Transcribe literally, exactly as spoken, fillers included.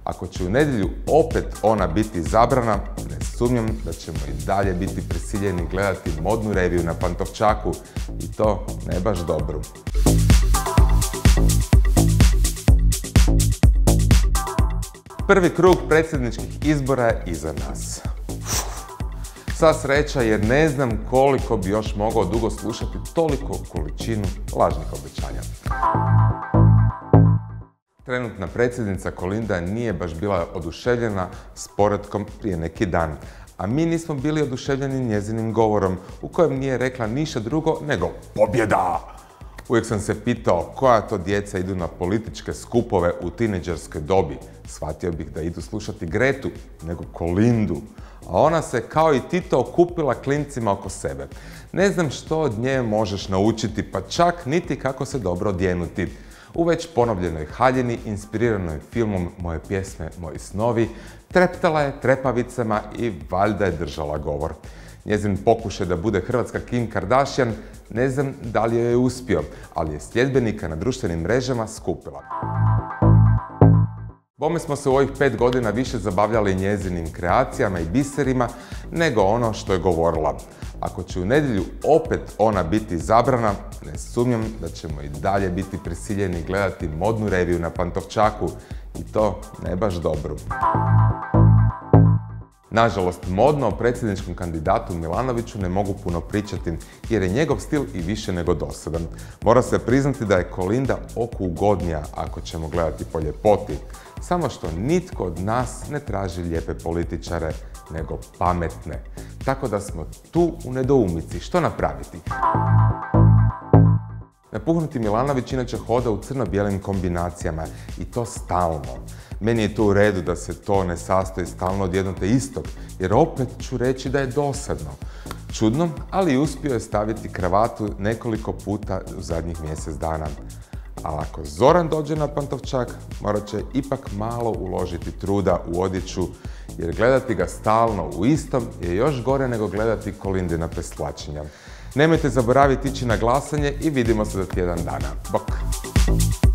Ako će u nedjelju opet ona biti izabrana, ne sumnjam da ćemo i dalje biti prisiljeni gledati modnu reviju na Pantovčaku i to ne baš dobru. Prvi krug predsjedničkih izbora je iza nas. Sva sreća jer ne znam koliko bi još mogao dugo slušati toliku količinu lažnih obećanja. Trenutna predsjednica Kolinda nije baš bila oduševljena s poretkom prije neki dan, a mi nismo bili oduševljeni njezinim govorom u kojem nije rekla ništa drugo nego pobjeda! Uvijek sam se pitao koja to djeca idu na političke skupove u tinejdžerskoj dobi. Shvatio bih da idu slušati Gretu, nego Kolindu. A ona se kao i Tito okupila klincima oko sebe. Ne znam što od nje možeš naučiti, pa čak niti kako se dobro odjenuti. U već ponovljenoj haljini, inspiriranoj filmom Moje pjesme, moji snovi, treptala je trepavicama i valjda je držala govor. Njezin pokušaj da bude hrvatska Kim Kardashian ne znam da li joj je uspio, ali je sljedbenika na društvenim mrežama skupila. Bome smo se u ovih pet godina više zabavljali njezinim kreacijama i biserima nego ono što je govorila. Ako će u nedjelju opet ona biti izabrana, ne sumnjam da ćemo i dalje biti prisiljeni gledati modnu reviju na Pantovčaku i to ne baš dobru. Nažalost, modno o predsjedničkom kandidatu Milanoviću ne mogu puno pričati jer je njegov stil i više nego dosadan. Mora se priznati da je Kolinda oku ugodnija ako ćemo gledati po ljepoti. Samo što nitko od nas ne traži lijepe političare, nego pametne. Tako da smo tu u nedoumici. Što napraviti? Napuhnuti Milanović inače hoda u crno-bijelim kombinacijama i to stalno. Meni je to u redu da se to ne sastoji stalno od jednog te istog, jer opet ću reći da je dosadno. Čudno, ali uspio je staviti kravatu nekoliko puta u zadnjih mjesec dana. A ako Zoran dođe na Pantovčak, morat će ipak malo uložiti truda u odjeću, jer gledati ga stalno u istom je još gore nego gledati Kolindina preslačenja. Nemojte zaboraviti ići na glasanje i vidimo se za tjedan dana. Bok!